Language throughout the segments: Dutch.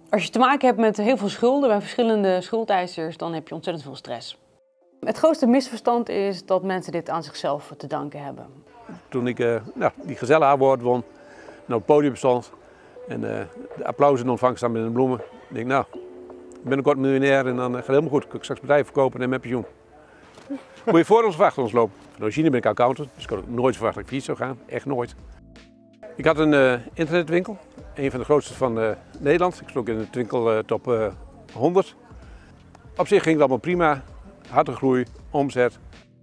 Als je te maken hebt met heel veel schulden bij verschillende schuldeisers, dan heb je ontzettend veel stress. Het grootste misverstand is dat mensen dit aan zichzelf te danken hebben. Toen ik die Gazelle Award won, en op het podium stond en de applaus in ontvangst staan met de bloemen, denk ik, nou, ik ben een kort miljonair en dan gaat het helemaal goed. Ik kan straks bedrijf verkopen en mijn pensioen. Moet je voor ons of achter ons lopen? Van origine ben ik accountant, dus ik had ook nooit verwacht dat ik failliet zou gaan. Echt nooit. Ik had een internetwinkel, een van de grootste van Nederland. Ik stond ook in de winkeltop 100. Op zich ging het allemaal prima, harde groei, omzet.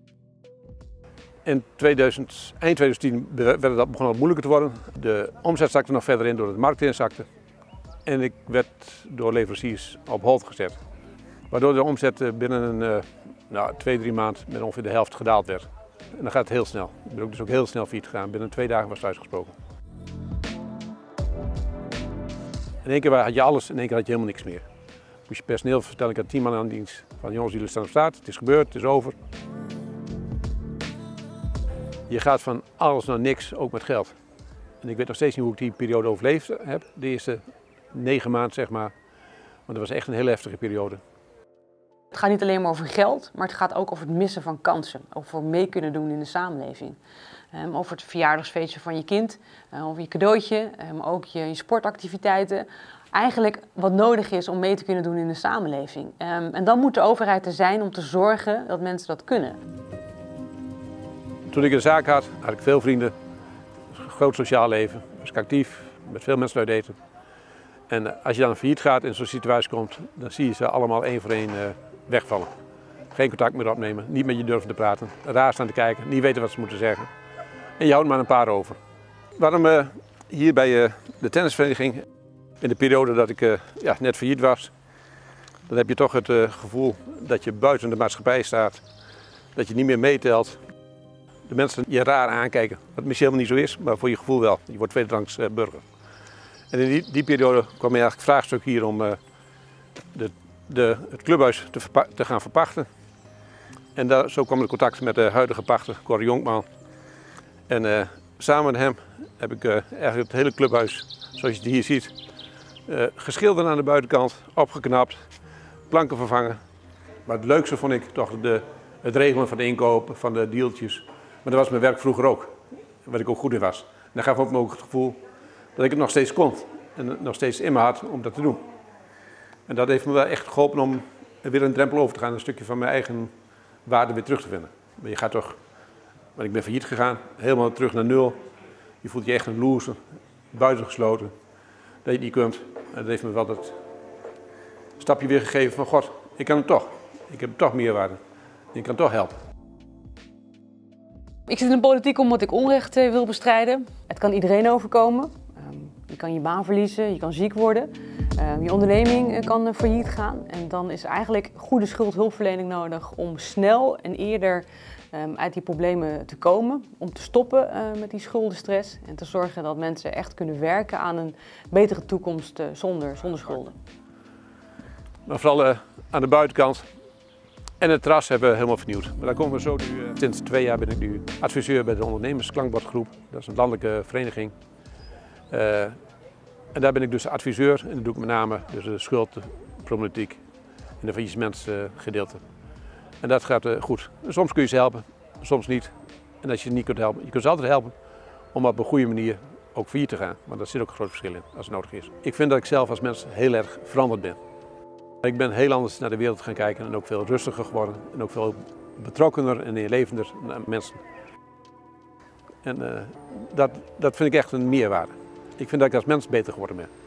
In eind 2010 begon het moeilijker te worden. De omzet zakte nog verder in doordat de markt inzakte. En ik werd door leveranciers op hold gezet. Waardoor de omzet binnen 2-3 maanden met ongeveer de helft gedaald werd. En dan gaat het heel snel. Ik ben ook dus ook heel snel failliet gegaan. Binnen 2 dagen was het uitgesproken. In één keer had je alles, in één keer had je helemaal niks meer. Moest je personeel vertellen, ik had 10 man aan dienst. Van jongens, jullie staan op straat, het is gebeurd, het is over. Je gaat van alles naar niks, ook met geld. En ik weet nog steeds niet hoe ik die periode overleefd heb. De eerste 9 maanden zeg maar. Maar dat was echt een hele heftige periode. Het gaat niet alleen maar over geld, maar het gaat ook over het missen van kansen. Over mee kunnen doen in de samenleving. Over het verjaardagsfeestje van je kind, over je cadeautje, maar ook je sportactiviteiten. Eigenlijk wat nodig is om mee te kunnen doen in de samenleving. En dan moet de overheid er zijn om te zorgen dat mensen dat kunnen. Toen ik een zaak had, had ik veel vrienden. Een groot sociaal leven, was ik actief, met veel mensen uit eten. En als je dan failliet gaat en in zo'n situatie komt, dan zie je ze allemaal één voor één wegvallen. Geen contact meer opnemen, niet met je durven te praten, raar staan te kijken, niet weten wat ze moeten zeggen. En je houdt maar een paar over. Waarom hier bij de tennisvereniging, in de periode dat ik net failliet was, dan heb je toch het gevoel dat je buiten de maatschappij staat, dat je niet meer meetelt. De mensen je raar aankijken, wat misschien helemaal niet zo is, maar voor je gevoel wel. Je wordt tweederangs burger. En in die periode kwam eigenlijk het vraagstuk hier om het clubhuis te gaan verpachten. En zo kwam ik in contact met de huidige pachter, Cor Jonkman. En samen met hem heb ik eigenlijk het hele clubhuis, zoals je het hier ziet, geschilderd aan de buitenkant, opgeknapt, planken vervangen. Maar het leukste vond ik toch het regelen van de inkopen, van de dealtjes. Maar dat was mijn werk vroeger ook, waar ik ook goed in was. En dat gaf me ook het gevoel dat ik het nog steeds kon en nog steeds in me had om dat te doen. En dat heeft me wel echt geholpen om weer een drempel over te gaan, een stukje van mijn eigen waarde weer terug te vinden. Maar je gaat toch, want ik ben failliet gegaan, helemaal terug naar nul. Je voelt je echt een loser, buitengesloten, dat je het niet kunt. En dat heeft me wel dat stapje weer gegeven van God, ik kan het toch. Ik heb toch meerwaarde. Ik kan toch helpen. Ik zit in de politiek omdat ik onrecht wil bestrijden. Het kan iedereen overkomen. Je kan je baan verliezen, je kan ziek worden. Je onderneming kan failliet gaan. En dan is eigenlijk goede schuldhulpverlening nodig om snel en eerder uit die problemen te komen. Om te stoppen met die schuldenstress en te zorgen dat mensen echt kunnen werken aan een betere toekomst zonder schulden. Maar vooral aan de buitenkant. En het terras hebben we helemaal vernieuwd. Maar daar komen we zo nu. Sinds 2 jaar ben ik nu adviseur bij de Ondernemersklankbordgroep. Dat is een landelijke vereniging. En daar ben ik dus adviseur en dat doe ik met name dus de schuldproblematiek en de faillissementsgedeelte. En dat gaat goed. Soms kun je ze helpen, soms niet. En als je ze niet kunt helpen, je kunt ze altijd helpen om op een goede manier ook failliet te gaan. Maar daar zit ook een groot verschil in als het nodig is. Ik vind dat ik zelf als mens heel erg veranderd ben. Ik ben heel anders naar de wereld gaan kijken en ook veel rustiger geworden en ook veel betrokkener en inlevender naar mensen. En dat vind ik echt een meerwaarde. Ik vind dat ik als mens beter geworden ben.